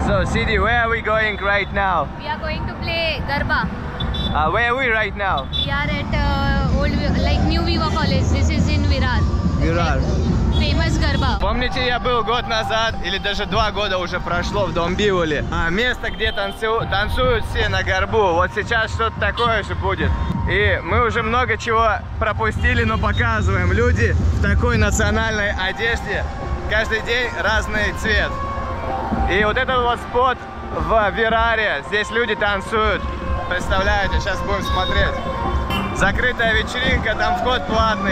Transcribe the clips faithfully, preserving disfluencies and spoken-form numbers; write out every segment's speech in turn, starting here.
So, Sidi, where are we going right now? We are going to play Garba. Uh, where are we right now? We are at uh, old, like New Viva College. This is in Virar. Virar. Like famous Garba. Помните, я был год назад, или даже два года уже прошло в Домбиволе. А, место, где танцу... танцуют все на горбу. Вот сейчас что-то такое же будет. И мы уже много чего пропустили, но показываем. Люди в такой национальной одежде. Каждый день разный цвет. И вот этот вот спот в Вираре. Здесь люди танцуют. Представляете, сейчас будем смотреть. Закрытая вечеринка, там вход платный.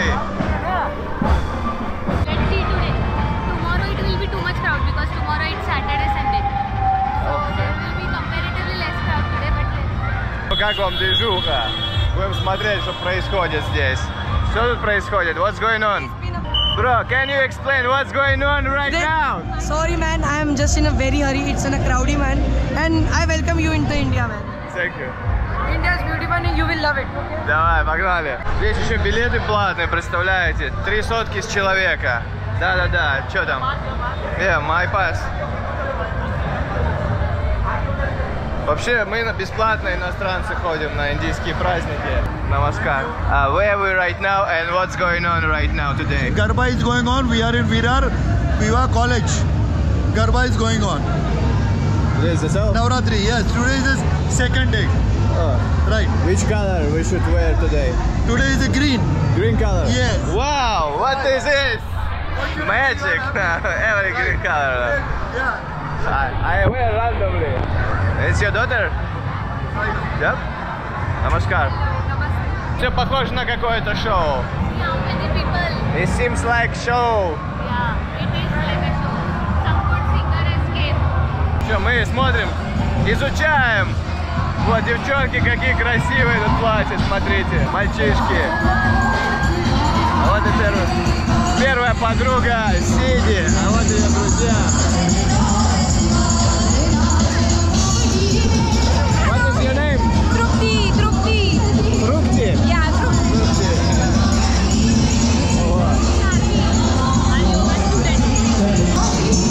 Let's see today. Tomorrow it will be too much crowd because tomorrow it's Saturday, Sunday. So there will be comparatively less crowd today, but let's... Как вам движуха? Будем смотреть, что происходит здесь. Что тут происходит? What's going on? Bro, can you explain what's going on right Then, now? Sorry man, I am just in a very hurry. It's in a crowdy man, and I welcome you into India, man. Thank you. India is beautiful and you will love it. Okay? Давай, погнали. Здесь еще билеты платные, представляете? Три сотки с человека. Да-да-да, что там? Yeah, my pass. Вообще, мы на бесплатно иностранцы ходим на индийские праздники. Намаскар. Uh, where are we right now and what's going on right now today? Garba is going on. We are in Virar, Viva College. Garba is going on. Today is the so? Navratri, yes. Today is the second day. Oh. Right. Which color we should wear today? Today is the green. Green color? Yes. Wow, what is this? Magic. Every green color. Yeah. I, I wear randomly. It's your daughter? Yep. Namaskar. Все похоже на какое-то шоу. Yeah, many people. It seems like show. Yeah, it is like a show. Some good singer escaped. Все, мы смотрим, изучаем. Вот девчонки какие красивые тут платья, смотрите, мальчишки. Вот и первая, первая подруга Сиди, а вот ее друзья. What is your name? Trupti, Trupti. Трупти? Yeah, Trupti. Are you a student?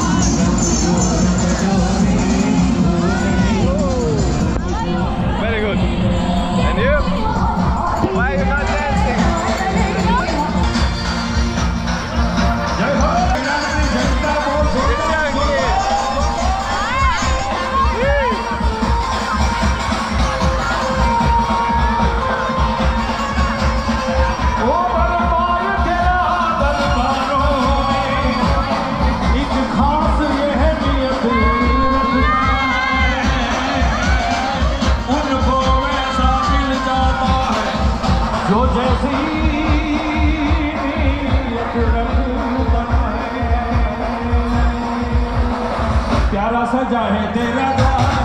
Very good. And you? Why are you not dancing? प्यारा सजा है तेरा द्वार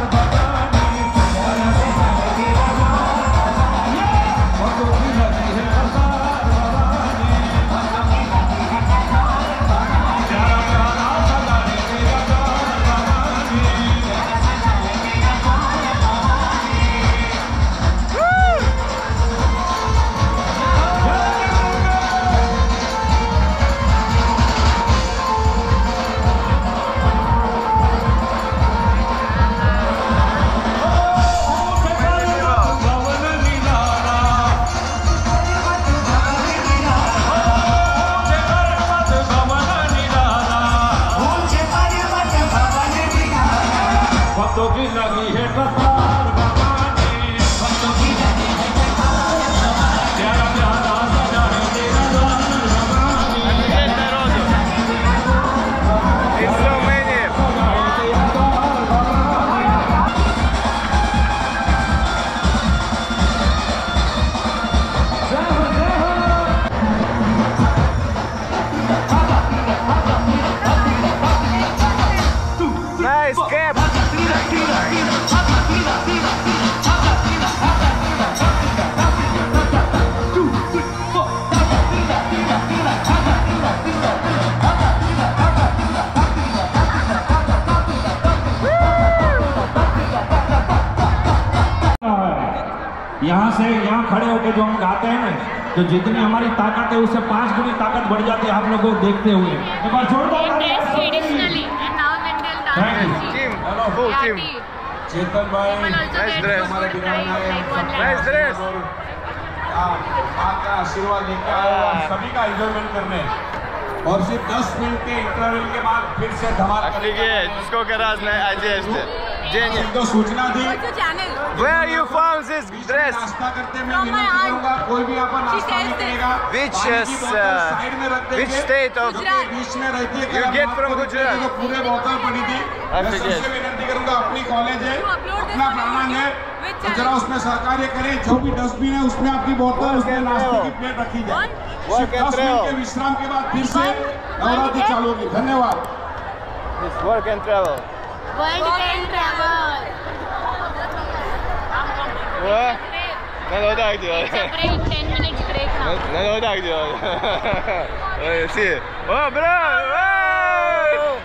यहाँ से यहाँ खड़े होकर जो हम गाते हैं ना, तो जितनी हमारी ताकत है उससे पांच गुनी ताकत बढ़ जाती है आप लोगों को देखते हुए। एक बार छोड़ दो। They dress traditionally and now when they'll dance. Team, full Yeah, team. tea. चेतन भाई People also Nice get dress. food price like one lakh. Nice dress. आपका आशीर्वाद लेके आए हो हम सभी का एंजॉयमेंट करने और सिर्फ दस मिनट के इंटरवल के बाद फिर से धमाल Офигеть, сколько разной одежды. Денег. तो सूचना दी What's your channel? Where you found this dress? नाश्ता करते मैं From my विनती aunt. करूंगा कोई भी यहाँ पर नाश्ता sells नहीं it. करेगा Which पानी की is, बोतल uh, साइड में रख Which देंगे state of? Gujarat. बीच में रहती है You कल get हम from आपको Gujarat. देखो, पूरे बोतल पड़ी थी मैं Офигеть. सबसे विनती करूंगा अपनी कॉलेज है You upload this अपना on प्रांगण है Which तो channel? जरा उसमें सहकार्य करें जो भी डस्टबिन है उसमें आपकी बोतल उसमें नाश्ते की प्लेट रखी जाए One. सिर्फ Work and दस मिनट के travel. विश्राम के बाद फिर से नवरात्रि चालू होगी धन्यवाद This work and travel. World can travel. What? Надо вот так делать. Break, ten minutes break now. Надо надо вот так делать. Ой, see. О, бро! Ой!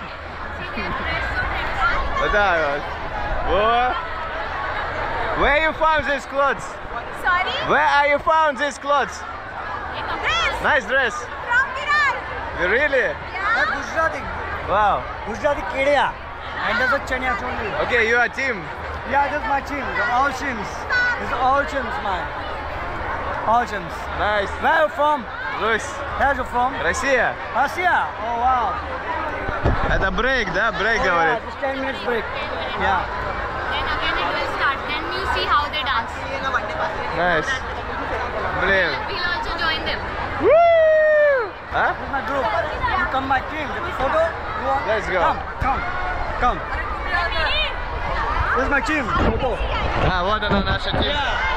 Вот так вот. Во. Where you found these clothes? Sorry? Where are you found these clothes? Dress Nice dress. from Virar. Really? Yeah. Gujarati. Wow. Gujarati Kedia. And there's a Chania only. Okay, you are team. Yeah, that's my team. The all teams. It's all teams, man. All teams. Nice. Where are you from? Русь. Where are you from? Россия. Russia. Oh, wow. Это брейк, да? Брейк Oh, говорит. yeah, just ten minutes break. Yeah. Then again it will start. Then you see how they dance. Nice. Блин. We'll also join them. Woo! А? This is my group. You come my team. Take a photo. You want? Let's go. Come, come, come. This is my team. Photo. А, вот она наша team.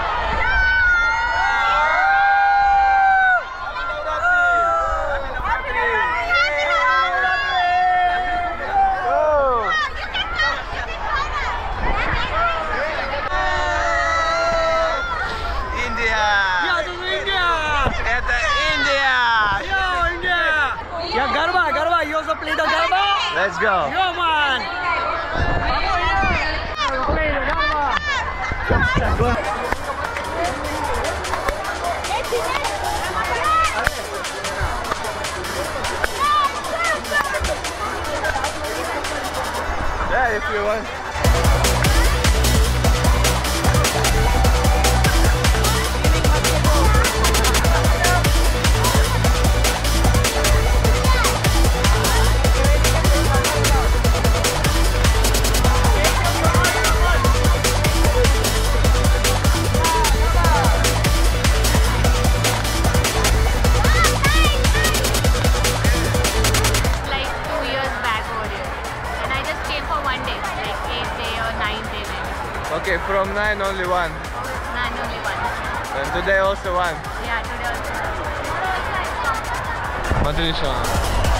О! Индия! Yeah, this is India. Это Индия! Yo, India. Yeah, Garba, Garba. You also play the Garba? Let's go. Yo, man. Yeah, if you want. Like two years back over here. And I just came for one day, like eighth day or ninth day maybe. Okay, from nine only one. None, only one. And today also one. Yeah, today also. Tomorrow also I come. Смотри, что она.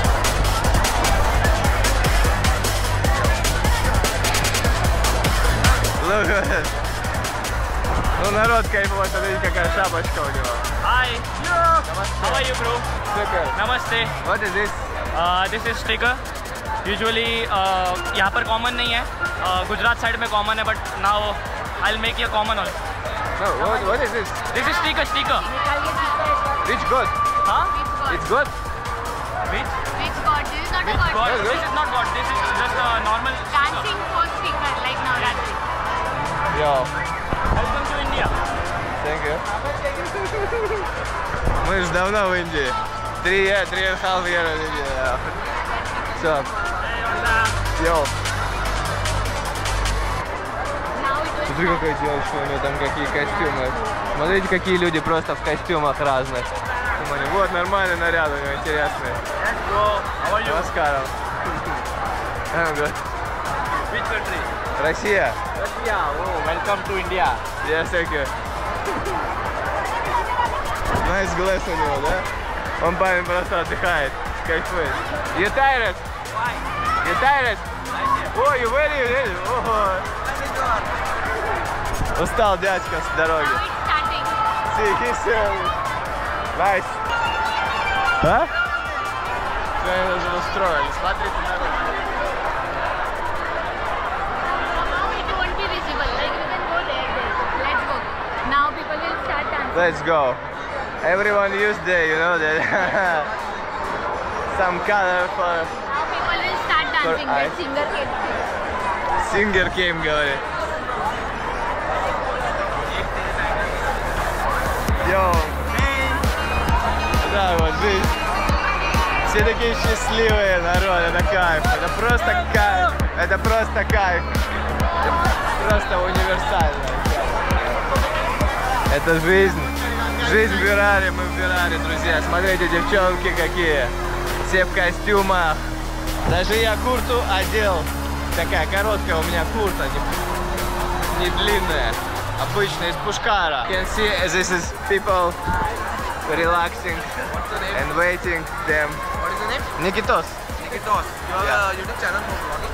Look at it. Ну, народ кайфовый, смотрите, какая шапочка у него. Hi. How are you, bro? Super. Namaste. What is this? Uh, this is sticker. Usually uh, यहाँ पर common नहीं है. uh, Gujarat side में common है, but now I will make ये common all. No, what, what is this? This is sticker sticker. Which god? हाँ? It's god? Which? Which god? This is not a Which god. god? Yes, This is not god. This is just a normal sticker. Dancing for speaker like Navratri. Yo, Welcome to India. thank you. Мы же давно в Индии. Three year, three and a half year в Индии. What's up? Yo. Now it will Смотри, какая девочка, у нее там какие костюмы. Смотрите, какие люди просто в костюмах разных. Смотри, вот нормальный наряд у него, интересный. Bro, how are you? Намаскарам. I'm good. Which country? Россия. Russia. Oh, welcome to India. Yes, thank you. Nice glass у него, да? Он парень просто отдыхает, кайфует. You tired? Why? You tired? Oh, you ready? You ready? Ого. Устал дядька с дороги. Now it's starting. See, he's uh, nice. А? Все они уже устроили. Смотрите на руки. Now it won't be visible. Like you can go there, there. Let's go. Now people will start dancing. Let's go. Everyone use there, you know that. Some color for Now people will start dancing. eyes. That singer can Singer came, говорит. Йоу. Да, вот видишь. Все такие счастливые, народ, это кайф. Это просто кайф. Это просто кайф. Это просто универсально. Это жизнь. Жизнь в Вираре, мы в Вираре, друзья. Смотрите, девчонки какие. Все в костюмах. Даже я курту одел. Такая короткая у меня курта, не, не длинная. Обычная, из Пушкара. You can see this is people relaxing and waiting them. What is the name? Nikitos. Nikitos. You have Yeah. a YouTube channel for vlogging?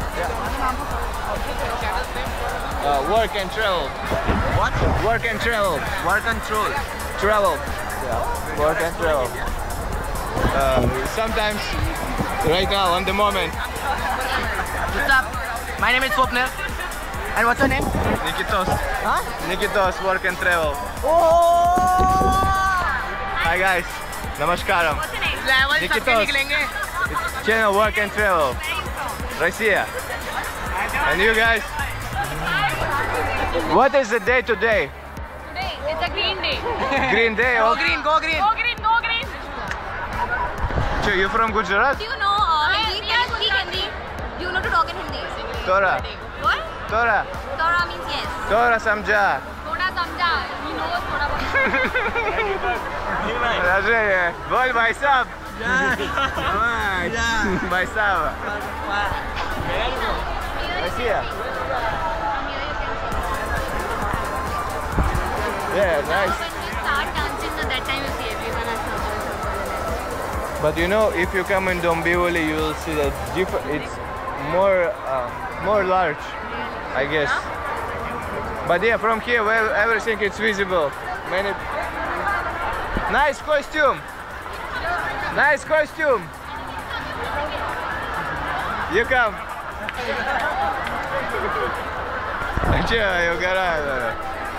Uh, work and travel. What? Work and travel. Work control. Travel. Yeah. Work and travel. Uh, sometimes, right now, on the moment. What's up? My name is Swapnil. And what's your name? Nikitos. Huh? Nikitos, work and travel. Oh! Hi guys. Namaskaram. What's your name? Level Nikitos. सबके निकलेंगे. It's channel Work and Travel. Russia. And you guys? What is the day today? Today, it's a green day. Green day? Go Oh, green, go green. Go green, go green. so you from Gujarat? Do you know uh, Hindi? Can you speak Hindi? Do you know to talk in Hindi? Tora. What? Tora. Tora means yes. Tora samjha. Thoda samjha. He knows thoda bahut. Рожение. Боль байсаб. Байсаба. Россия. Yeah, nice. When we start dancing, at that time you see everyone has circles. But you know, if you come in Dombivli, you will see that different. It's more, uh, more large, I guess. But yeah, from here, where everything is visible. Many. Nice costume. Nice costume. You come. Че, я угораю.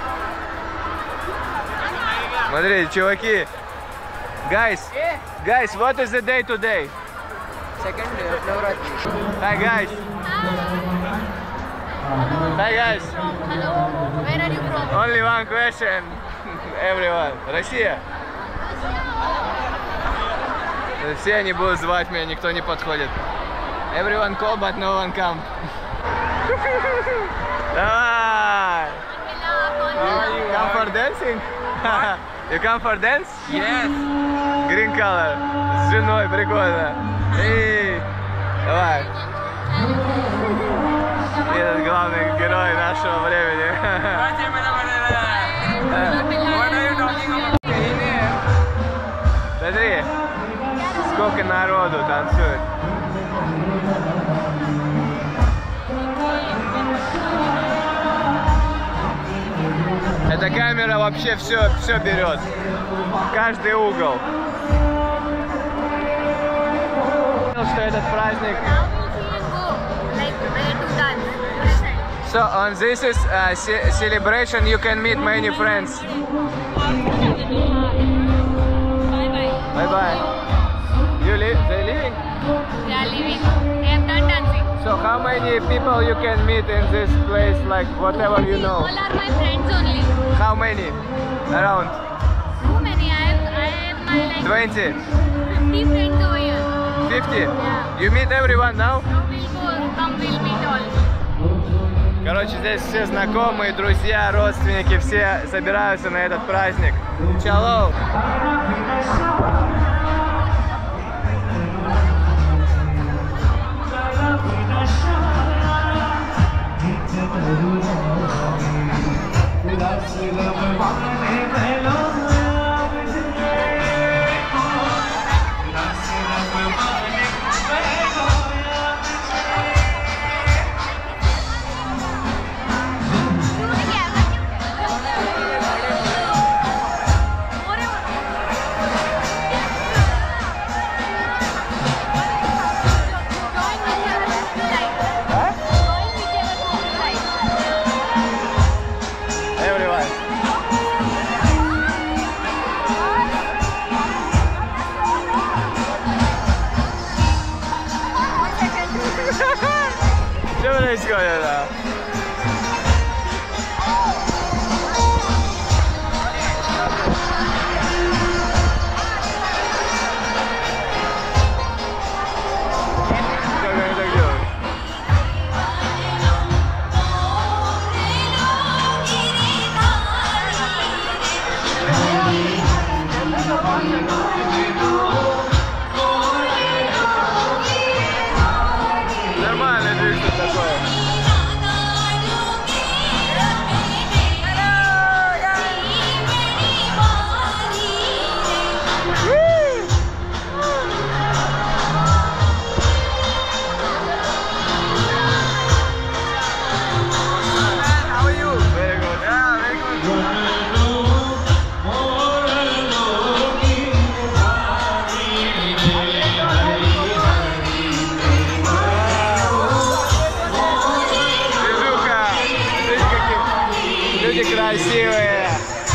Смотрите, чуваки. Guys, guys, what is the day today? Second day of Navratri. Hi guys. Hi guys. Hello. Where are you from? Only one question, everyone. Россия. Все они будут звать меня, никто не подходит. Everyone call, but no one come. Давай. You come for dancing? You come for dance? Yes. Green color. С женой, прикольно. Эй, давай. Этот главный герой нашего времени. Смотри, сколько народу танцует. Эта камера вообще все, все берет. Каждый угол. Что этот праздник. Now we see and go. Like where to dance. So on this is uh, ce celebration. You can meet many friends. Bye bye. Bye bye. You live? They living? They are leaving. They have done dancing. So how many people you can meet in this place? Like whatever you know. All are my friends only. How many? Around Too many. I have, I have my like twenty, fifty friends over here. fifty. Yeah. You meet everyone now? Now we'll go. Come, we'll meet all. Короче, здесь все знакомые, друзья, родственники, все собираются на этот праздник. Чалоу! красивые.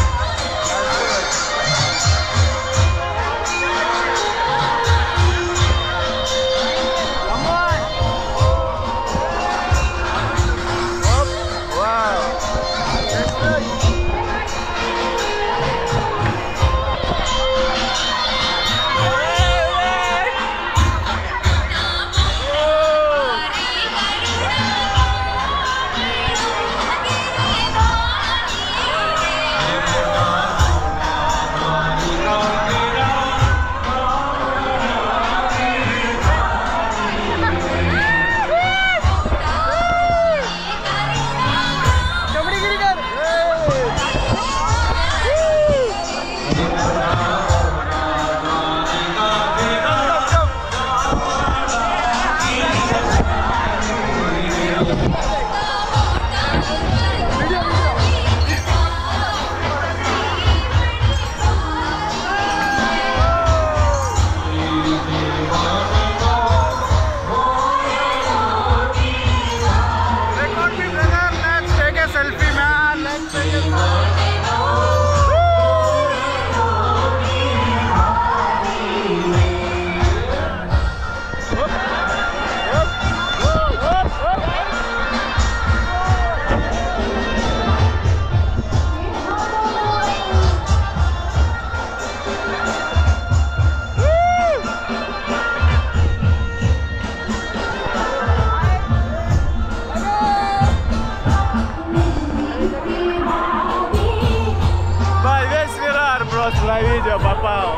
На видео попал.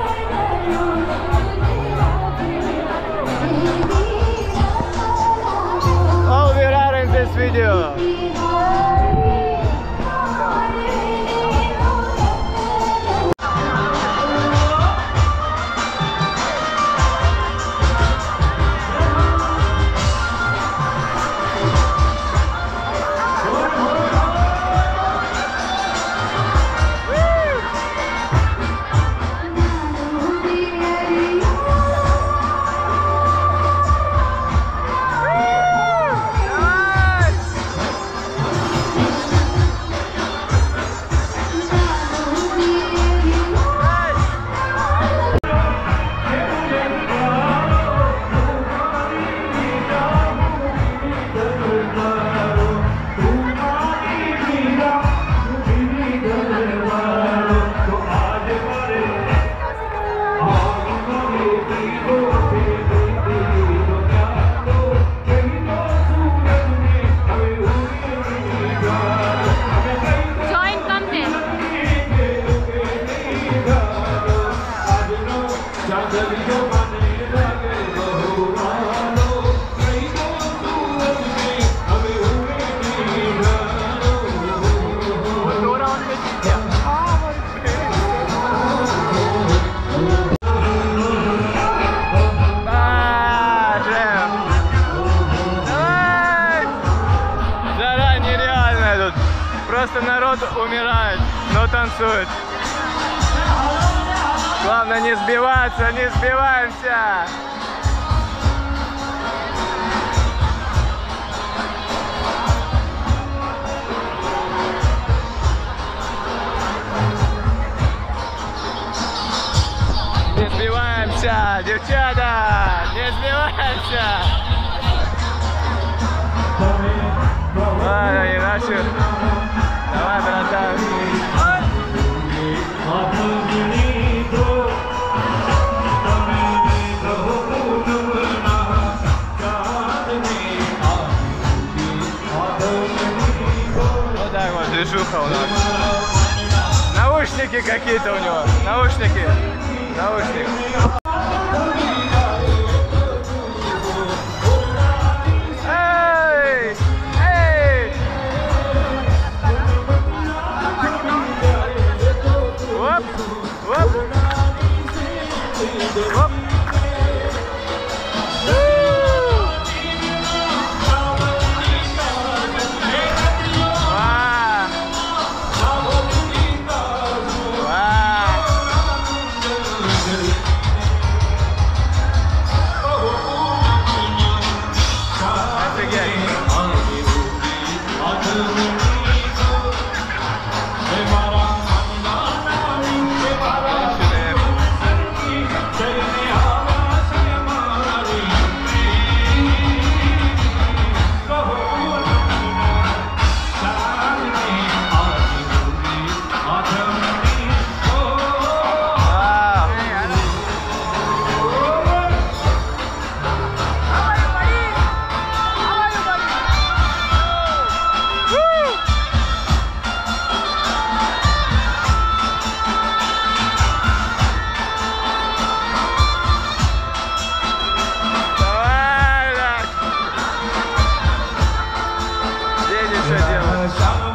All we are in this video. Просто народ умирает, но танцует. Главное не сбиваться, не сбиваемся. Не сбиваемся, девчата, не сбиваемся. Ладно, иначе. Давай, братан. Вот так вот, движуха у нас. Наушники какие-то у него. Наушники. Наушники. еще делать.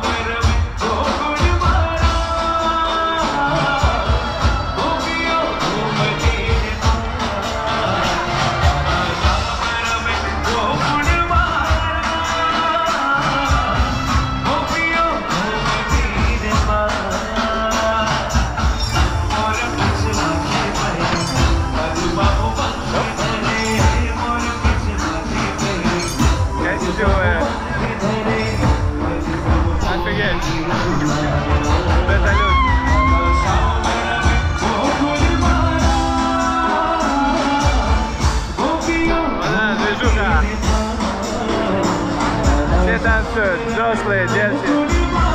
Все танцуют, взрослые, дети.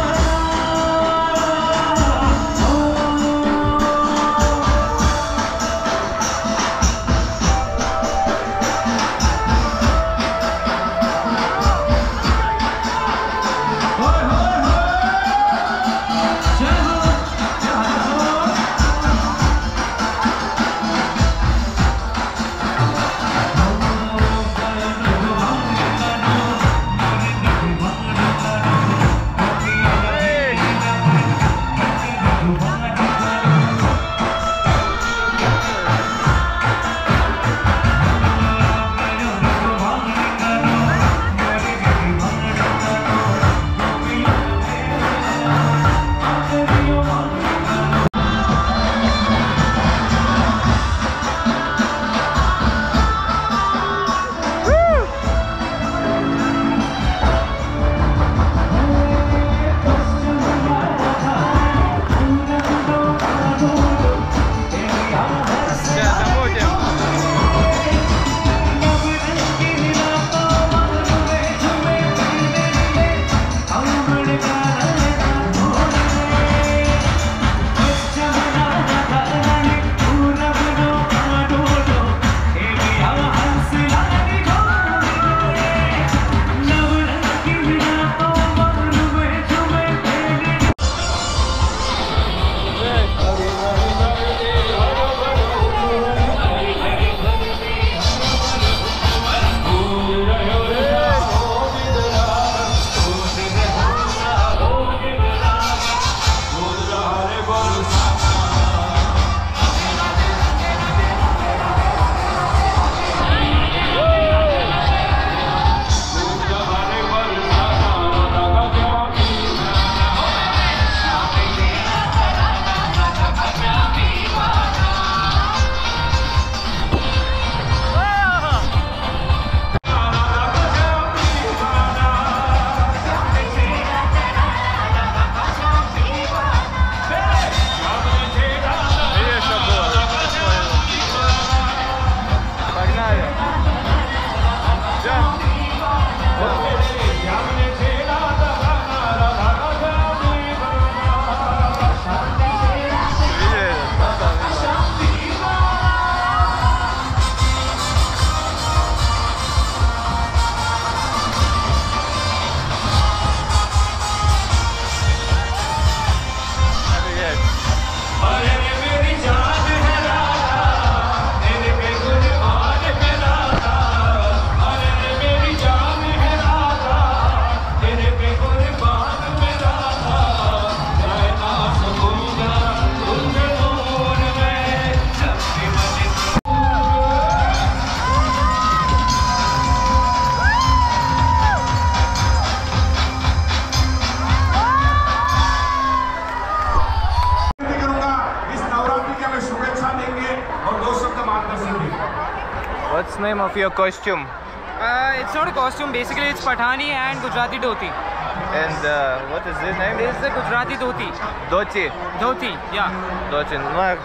What's the name of your costume? Uh, it's not a costume, basically it's Pathani and Gujarati dhoti. And uh, what is the name? This is the Gujarati dhoti. Dhoti. Dhoti, yeah. Dhoti. Nice.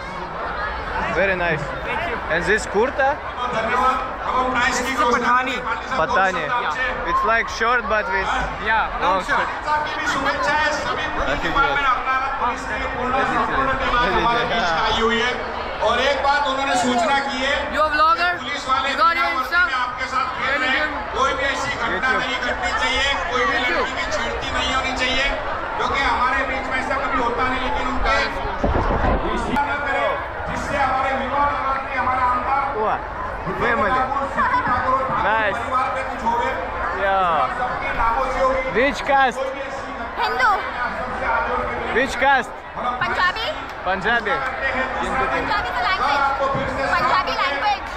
Very nice. Thank you. And this kurta? This is the Pathani. Pathani. Yeah. It's like short but with Yeah, long shirt. और एक बात उन्होंने सूचना की है, You a vlogger? Police वाले You got your Insta? आपके साथ खेल रहे हैं, कोई भी ऐसी घटना नहीं घटनी चाहिए, कोई भी लड़की की छेड़ती नहीं होनी चाहिए, क्योंकि हमारे बीच में ऐसा कभी होता नहीं, लेकिन उनका न करें जिससे हमारे विवाह की हमारा अंतर family. Nice. परिवार पे कुछ होवे, Yeah. सबके नामों से होगी। Which caste? Hindu. Which caste? Punjabi. Punjabi. Punjabi the language. Punjabi language.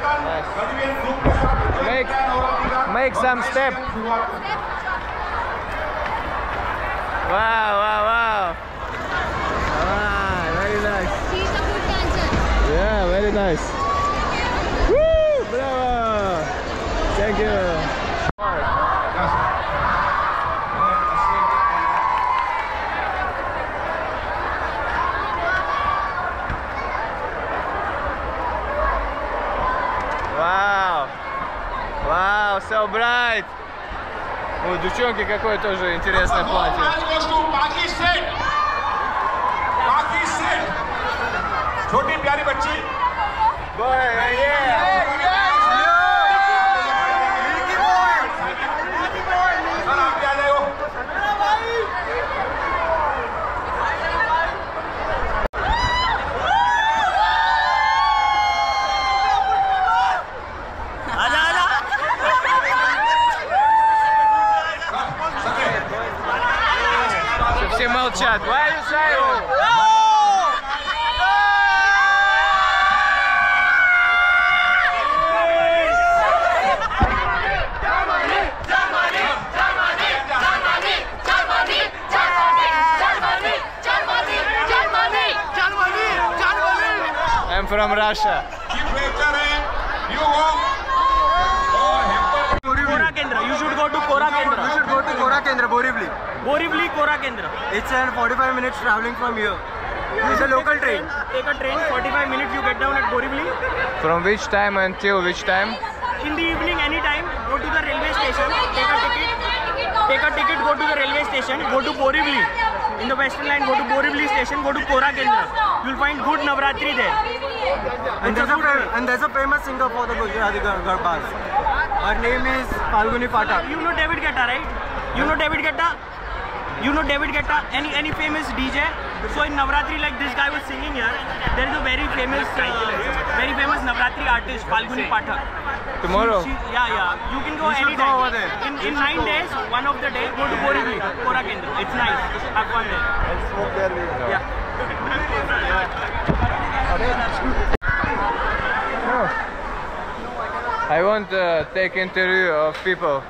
Make, make some step. Wow, wow, wow. Ah, very nice. He's a good dancer. Yeah, very nice. Woo! Bravo! Thank you. Wow! Wow, so bright! У девчонки какое тоже интересное платье. छोटी प्यारी बच्ची Все молчат. Why are you silent? I'm from Russia. Kora Kendra. You should go to Kora Kendra. You should go to Kora Kendra, Borivali. Borivali, Kora Kendra. It's an forty-five minutes traveling from here. It's a local train. Take a train, forty-five minutes you get down at Borivali. From which time until which time? In the evening, anytime, go to the railway station, take a ticket, take a ticket, go to the railway station, go to Borivali. In the Western Line, go to Borivali station, go to Kora Kendra. You'll find good Navratri there. And there's, a and there's a famous singer for the Gujarati Garbas. Her name is Falguni Pathak. You know David Guetta, right? You know David Guetta? You know David Guetta? Any any famous D J? So in Navratri, like this guy was singing here, there is a very famous, uh, very famous Navratri artist, Falguni Pathak. Tomorrow? She, she, yeah, yeah. You can go You should anytime. go over there. In, in nine days, one of the days, go to Borivali, Kora Kendra. It's nice. Have fun there. Yeah. I want to take interview of people.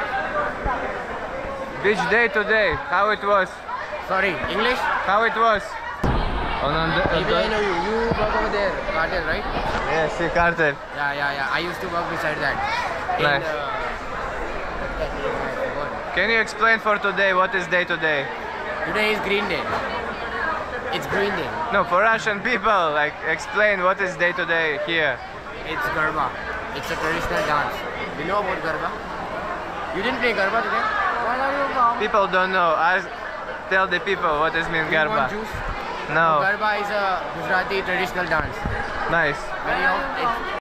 Which day today? How it was? Sorry, English? How it was? On, on the, Maybe I know you. You work over there, cartel, right? Yes, see cartel. Yeah, yeah, yeah. I used to work beside that. In, Nice. uh, what's that name? I forgot. Can you explain for today what is day today? Today is Green Day. It's Green Day. No, for Russian people, like explain what is day today here. It's Garba. It's a traditional dance. You know about Garba? You didn't play Garba today? Why are you wrong? People don't know. Ask, tell the people what is mean Do you want Garba. juice? No. Garba is a Gujarati traditional dance. Nice. Very, it's,